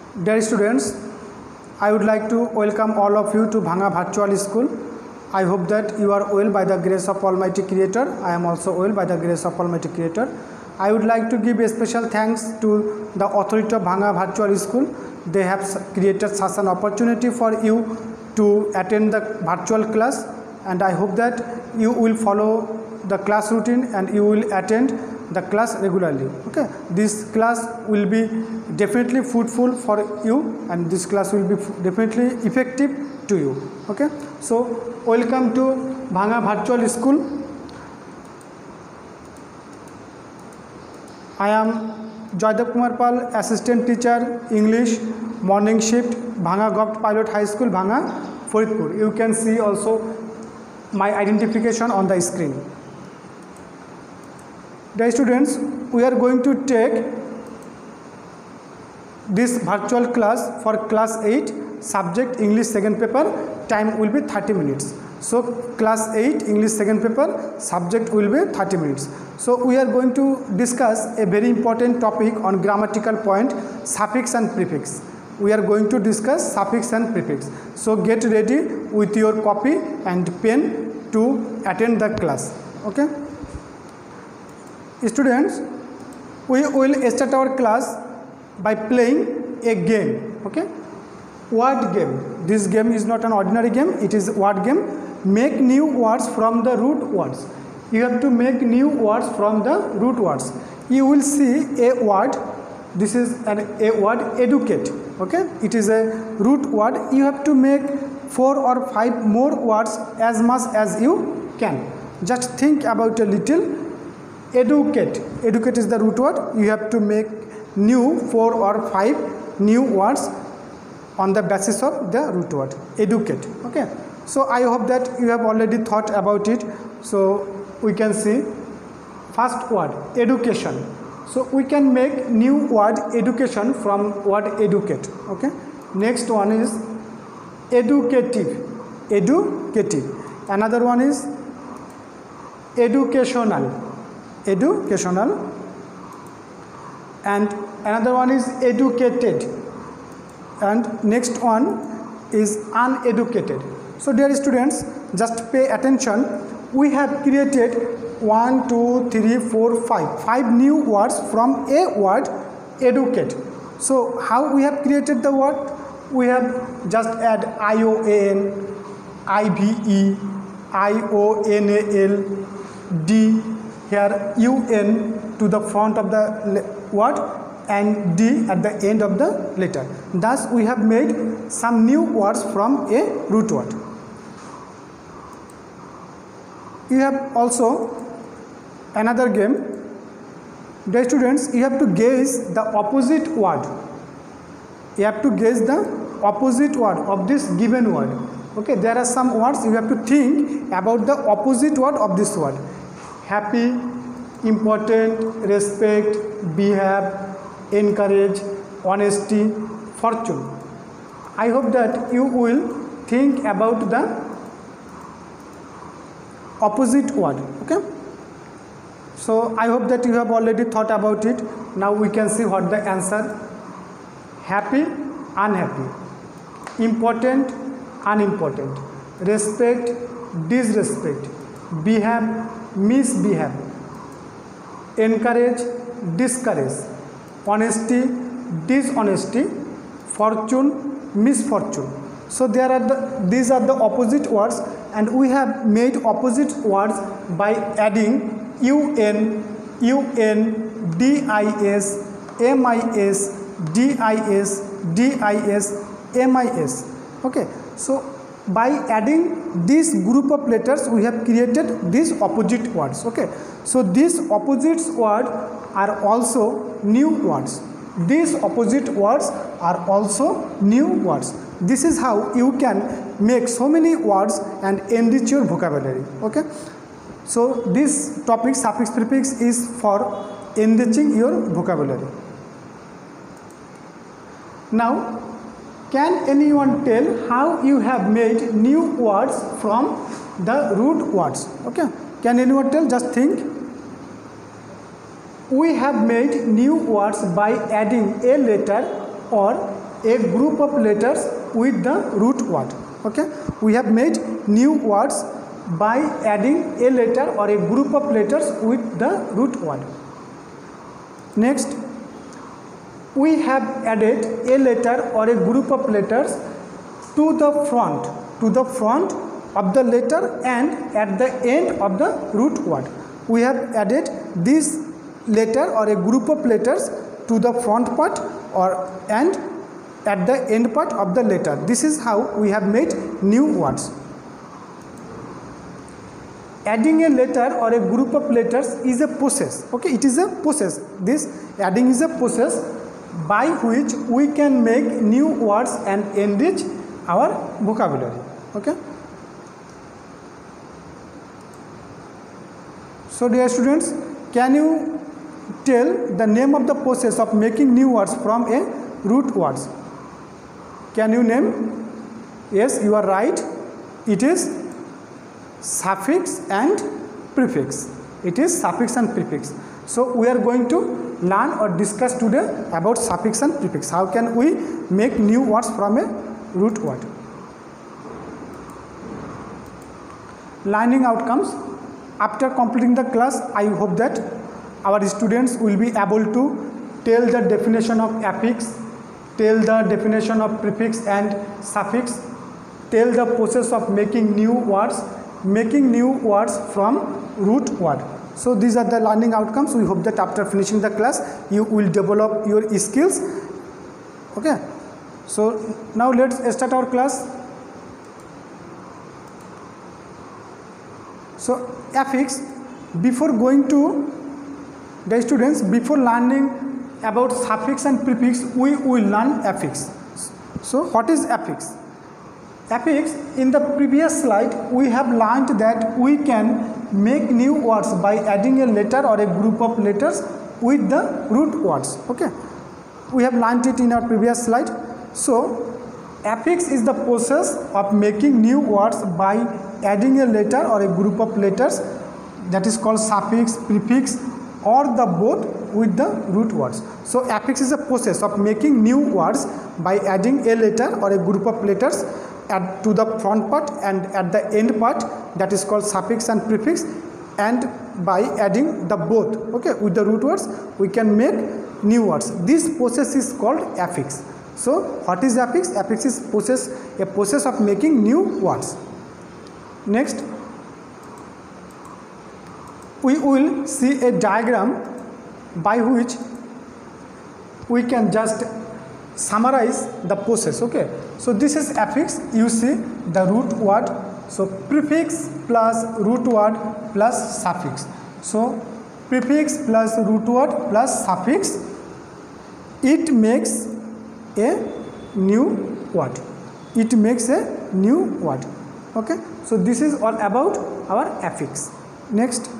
Dear students, I would like to welcome all of you to Bhanga Virtual School. I hope that you are well by the grace of Almighty Creator. I am also well by the grace of Almighty Creator. I would like to give a special thanks to the authority of Bhanga Virtual School. They have created such an opportunity for you to attend the virtual class, and I hope that you will follow the class routine and you will attend the class regularly. Okay, this class will be definitely fruitful for you, and this class will be definitely effective to you. Okay, so welcome to Bhanga Virtual School. I am Joydev Kumar Pal, Assistant Teacher, English, Morning Shift, Bhanga Govt Pilot High School, Bhanga, Faridpur. You can see also my identification on the screen. Dear students, we are going to take this virtual class for class 8, subject English second paper. Time will be 30 minutes. So class 8 English second paper, subject will be 30 minutes. So we are going to discuss a very important topic on grammatical point, suffix and prefix. We are going to discuss suffix and prefix. So get ready with your copy and pen to attend the class. Okay. Students, we will start our class by playing a game. Okay, word game. This game is not an ordinary game, it is word game. Make new words from the root words. You have to make new words from the root words. You will see a word. This is a word educate. Okay, it is a root word. You have to make 4 or 5 more words as much as you can. Just think about a little. Educate. Educate is the root word. You have to make new 4 or 5 new words on the basis of the root word. Educate. Okay. So I hope that you have already thought about it. So we can see first word education. So we can make new word education from word educate. Okay. Next one is educative. Educative. Another one is educational. Educational, and another one is educated, and next one is uneducated. So dear students, just pay attention. We have created 1 2 3 4 5 new words from a word educate. So how we have created the word? We have just add ION, IVE, IONAL, D, here UN to the front of the word and D at the end of the letter. Thus we have made some new words from a root word. You have also another game. Dear students, you have to guess the opposite word. You have to guess the opposite word of this given word. Okay, there are some words you have to think about the opposite word of this word. Happy, important, respect, behave, encourage, honesty, fortune. I hope that you will think about the opposite word. Okay. So I hope that you have already thought about it. Now we can see what the answer. Happy, unhappy. Important, unimportant. Respect, disrespect. Behave, misbehave. Encourage, discourage. Honesty, dishonesty. Fortune, misfortune. So these are the opposite words, and we have made opposite words by adding UN, DIS, MIS, DIS, DIS, MIS. Okay. So by adding this group of letters, we have created these opposite words. Okay. So these opposite words are also new words. These opposite words are also new words. This is how you can make so many words and enrich your vocabulary. Okay. So this topic, suffix prefix, is for enriching your vocabulary. Now, can anyone tell how you have made new words from the root words? Okay. Can anyone tell? Just think. We have made new words by adding a letter or a group of letters with the root word. Okay, we have made new words by adding a letter or a group of letters with the root word. Next, we have added a letter or a group of letters to the front of the letter and at the end of the root word. We have added this letter or a group of letters to the front part and at the end part of the letter. This is how we have made new words. Adding a letter or a group of letters is a process. Okay, it is a process. This adding is a process by which we can make new words and enrich our vocabulary. Okay. So dear students, can you tell the name of the process of making new words from a root words? Can you name? Yes, you are right. It is suffix and prefix. It is suffix and prefix. So we are going to learn or discuss today about suffix and prefix. How can we make new words from a root word? Learning outcomes. After completing the class, I hope that our students will be able to tell the definition of affix, tell the definition of prefix and suffix, tell the process of making new words from root word. So these are the learning outcomes. We hope that after finishing the class, you will develop your skills. Okay. So now let's start our class. So affix, before going to the students, before learning about suffix and prefix, we will learn affix. So what is affix? Affix, in the previous slide, we have learned that we can make new words by adding a letter or a group of letters with the root words. Okay, we have learned it in our previous slide. So affix is the process of making new words by adding a letter or a group of letters, that is called suffix, prefix, or the both with the root words. So affix is a process of making new words by adding a letter or a group of letters to the front part and at the end part, that is called suffix and prefix, and by adding the both, okay, with the root words, we can make new words. This process is called affix. So what is affix? Affix is a process of making new words. Next, we will see a diagram by which we can just summarize the process. Okay, so this is affix. You see the root word, so prefix plus root word plus suffix. So prefix plus root word plus suffix, it makes a new word. It makes a new word. Okay, so this is all about our affix. Next,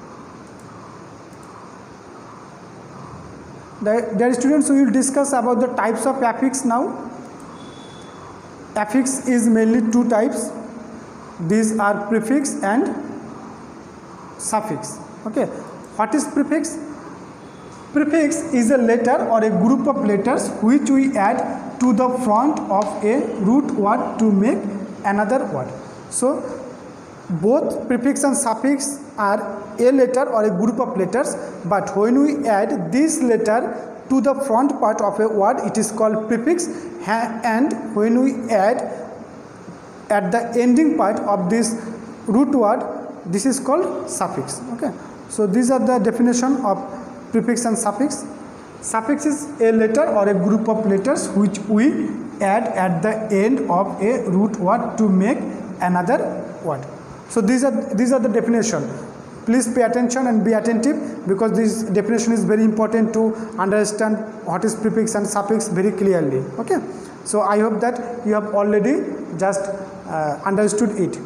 dear students, we will discuss about the types of affix now. Affix is mainly two types. These are prefix and suffix. Okay, what is prefix? Prefix is a letter or a group of letters which we add to the front of a root word to make another word. So both prefix and suffix are a letter or a group of letters, but when we add this letter to the front part of a word, it is called prefix, and when we add at the ending part of this root word, this is called suffix. Okay, so these are the definition of prefix and suffix. Suffix is a letter or a group of letters which we add at the end of a root word to make another word. So these are the definition. Please pay attention and be attentive, because this definition is very important to understand what is prefix and suffix very clearly. Okay, so I hope that you have already just understood it.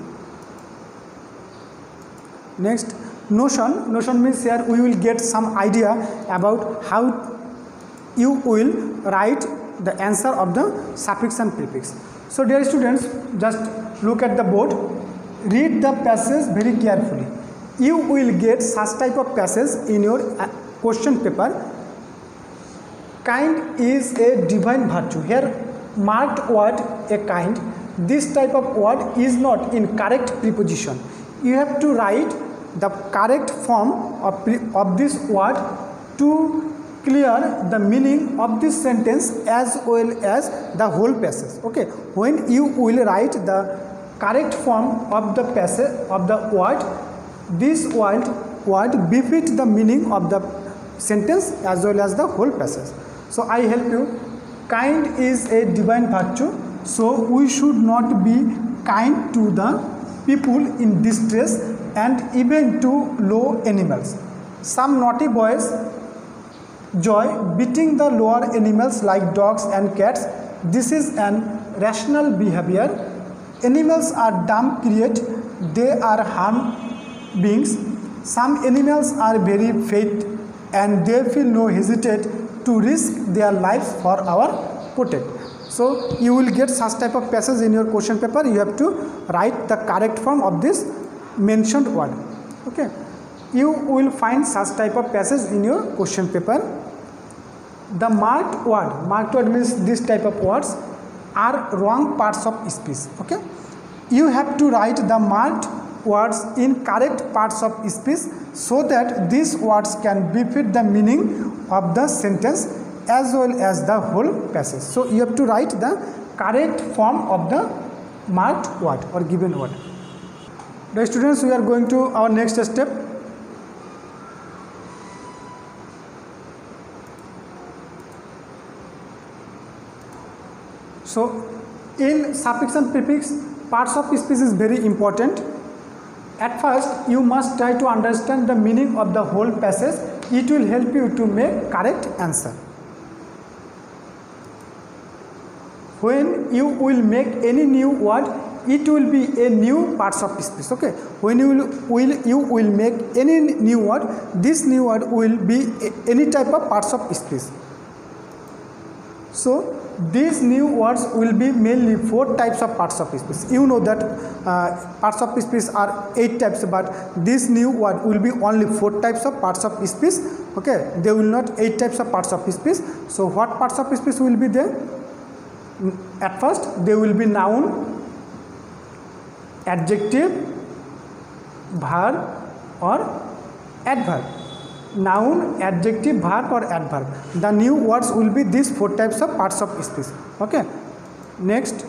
Next, notion. Notion means here we will get some idea about how you will write the answer of the suffix and prefix. So dear students, just look at the board, read the passage very carefully. You will get such type of passage in your question paper. kind is a divine virtue. Here marked word a kind. This type of word is not in correct preposition. You have to write the correct form of this word to clear the meaning of this sentence as well as the whole passage. Okay, when you will write the correct form of the passage of the word, this word befit the meaning of the sentence as well as the whole passage. So I help you. Kind is a divine virtue, so we should not be kind to the people in distress and even to low animals. Some naughty boys enjoy beating the lower animals like dogs and cats. This is an rational behavior. Animals are dumb creatures, they are harm beings. Some animals are very faith and they feel no hesitate to risk their lives for our protect. So you will get such type of passage in your question paper. You have to write the correct form of this mentioned word. Okay, you will find such type of passage in your question paper. The marked word means this type of words are wrong parts of speech. Okay, you have to write the marked words in correct parts of speech so that these words can befit the meaning of the sentence as well as the whole passage. So you have to write the correct form of the marked word or given word. The students, we are going to our next step. So in suffix and prefix, parts of speech is very important. At first you must try to understand the meaning of the whole passage. It will help you to make correct answer. When you will make any new word, it will be a new parts of speech. Okay, when you will make any new word, this new word will be any type of parts of speech. So these new words will be mainly 4 types of parts of speech. You know that parts of speech are 8 types, but this new word will be only 4 types of parts of speech. Okay, there will not 8 types of parts of speech. So what parts of speech will be there? At first there will be noun, adjective, verb or adverb. Noun, adjective, verb or adverb. The new words will be these 4 types of parts of speech. Okay, next.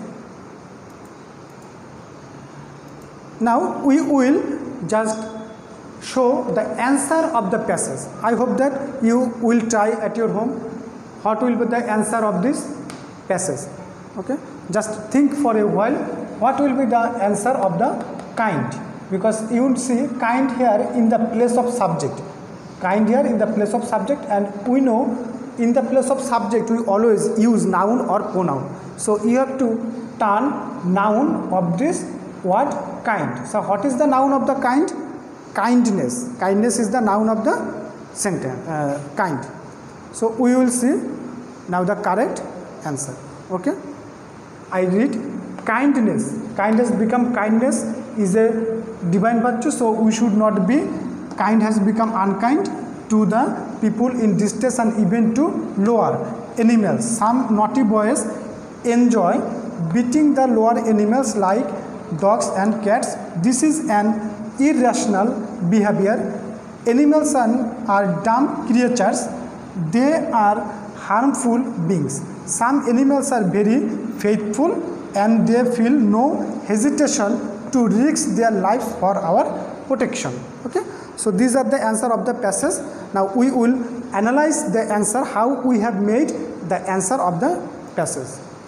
Now we will just show the answer of the passage. I hope that you will try at your home. What will be the answer of this passage? Okay, just think for a while. What will be the answer of the kind? Because you will see kind here in the place of subject. Kind here in the place of subject, and we know in the place of subject we always use noun or pronoun. So you have to turn noun of this word kind. So what is the noun of the kind? Kindness. Kindness is the noun of the sentence, kind. So we will see now the correct answer. Okay, I read kindness. Kindness become kindness is a divine virtue, so we should not be kind has become unkind to the people in distress and even to lower animals. Some naughty boys enjoy beating the lower animals like dogs and cats. This is an irrational behavior. Animals are dumb creatures. They are harmful beings. Some animals are very faithful and they feel no hesitation to risk their lives for our protection. Okay, so these are the answer of the passage. Now we will analyze the answer, how we have made the answer of the passage.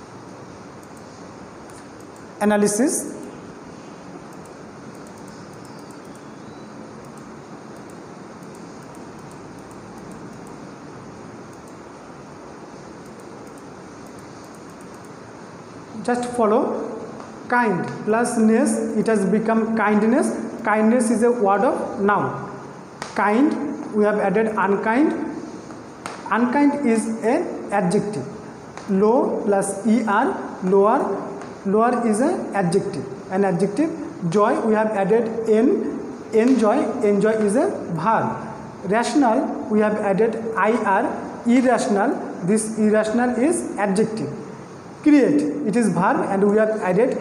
Analysis. Just follow. Kind plus ness, it has become kindness. Kindness is a word of noun. Kind, we have added unkind. Unkind is an adjective. Low plus er, lower. Lower is an adjective. An adjective. Joy, we have added n. Enjoy. Enjoy is a verb. Rational, we have added ir. Irrational. This irrational is adjective. Create, it is verb, and we have added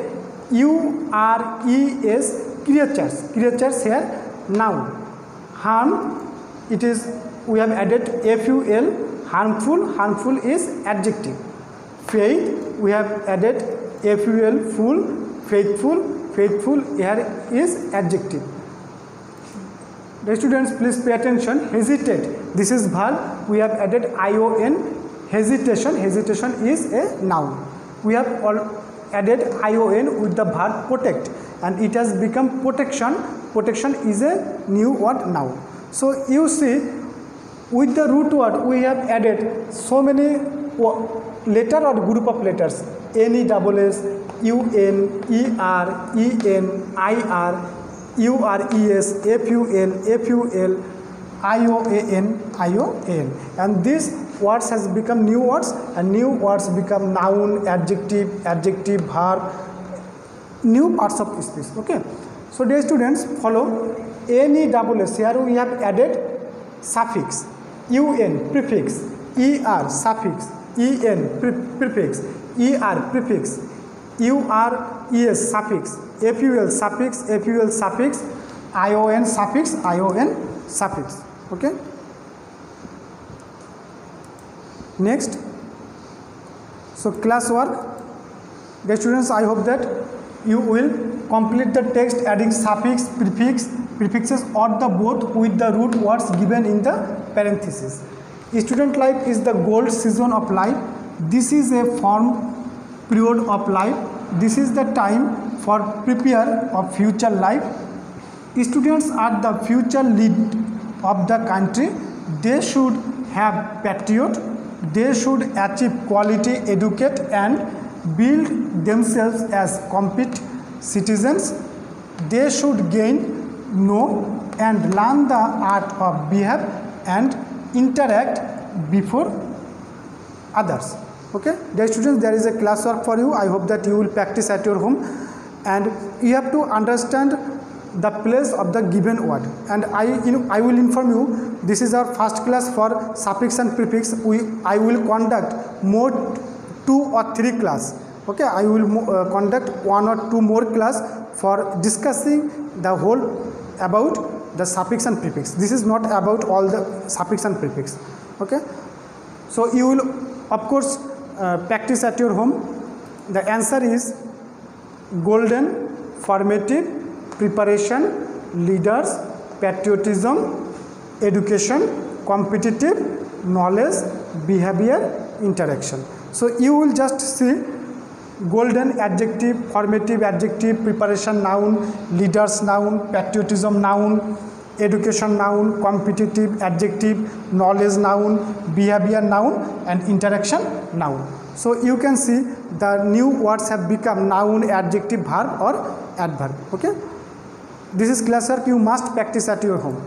URES, creatures. Creatures here, noun. Harm, it is, we have added FUL, harmful. Harmful is adjective. Faith, we have added FUL, full. Faithful, faithful here is adjective. The students, please pay attention. Hesitate, this is verb, we have added ION. Hesitation, hesitation is a noun. We have added ION with the verb protect, and it has become protection. Protection is a new word now. So you see, with the root word we have added so many letter or group of letters: NESS, UN, ER, EN, IR, URES, FUL, ION, and these words has become new words, and new words become noun, adjective, verb, new parts of speech. Okay. So dear students, follow NESS. Here we have added suffix, UN prefix, ER suffix, EN prefix, ER prefix, URES suffix, FUL suffix, ION suffix. Okay. Next, so classwork. Dear students, I hope that you will complete the text adding suffix, prefixes or the both with the root words given in the parenthesis. Student life is the gold season of life. This is a form period of life. This is the time for prepare of future life. Students are the future lead of the country. They should have patriot. They should achieve quality, educate and build themselves as competent citizens. They should gain, know and learn the art of behave and interact before others. Okay, dear students, there is a classwork for you. I hope that you will practice at your home, and you have to understand the place of the given word. And I will inform you, this is our first class for suffix and prefix. I will conduct more 2 or 3 class. Okay, I will conduct 1 or 2 more class for discussing the whole about the suffix and prefix. This is not about all the suffix and prefix. Okay, so you will of course practice at your home. The answer is golden, formative, preparation, leaders, patriotism, education, competitive, knowledge, behavior, interaction. So you will just see golden adjective, formative adjective, preparation noun, leaders noun, patriotism noun, education noun, competitive adjective, knowledge noun, behavior noun and interaction noun. So you can see the new words have become noun, adjective, verb or adverb. Okay, this is classwork you must practice at your home.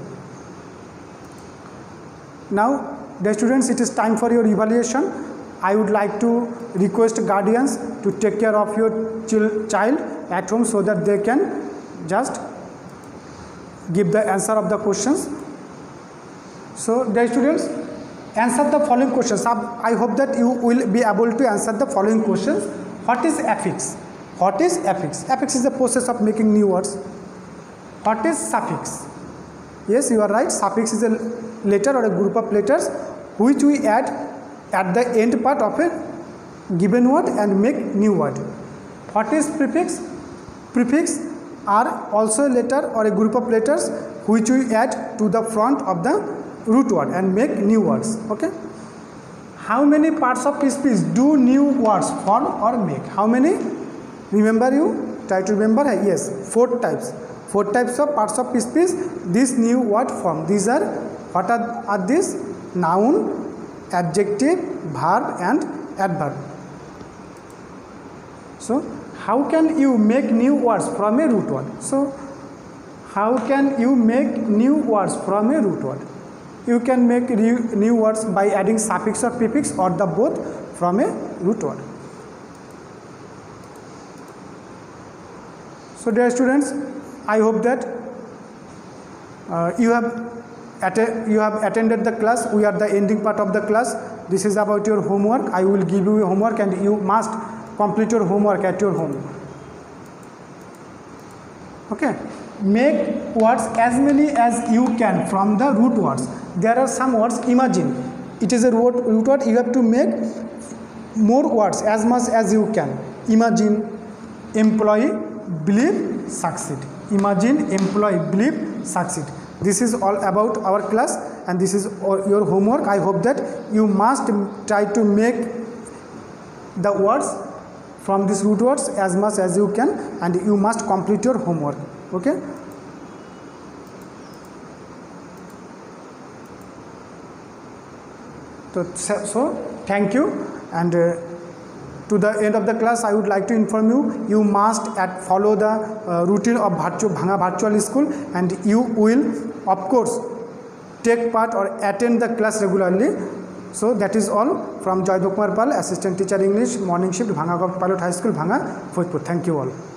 Now dear students, it is time for your evaluation. I would like to request guardians to take care of your child at home so that they can just give the answer of the questions. So dear students, answer the following questions. I hope that you will be able to answer the following questions. What is affix? What is affix? Affix is the process of making new words. What is suffix? Yes, you are right. Suffix is a letter or a group of letters which we add at the end part of a given word and make new word. What is prefix? Prefix are also a letter or a group of letters which we add to the front of the root word and make new words. Okay. How many parts of speech do new words form or make? How many? Remember, you try to remember. Yes, 4 types. 4 types of parts of speech this new word form. These are, what are these? Noun, adjective, verb and adverb. So how can you make new words from a root word? So how can you make new words from a root word? You can make new words by adding suffix or prefix or the both from a root word. So dear students, I hope that you have attended the class. We are the ending part of the class. this is about your homework. I will give you a homework and you must complete your homework at your home. Okay, make words as many as you can from the root words. There are some words. Imagine, it is a root word. You have to make more words as much as you can. Imagine, employee, believe, succeed. Imagine, employee, believe, succeed. This is all about our class, and this is your homework. I hope that you must try to make the words from these root words as much as you can, and you must complete your homework. Okay. So thank you, and to the end of the class, I would like to inform you, you must follow the routine of Bhanga Virtual School, and you will of course take part or attend the class regularly. So that is all from Joy Kumar Pal, Assistant Teacher English, Morning Shift, Bhanga Pilot High School, Bhanga, Phojpur. Thank you all.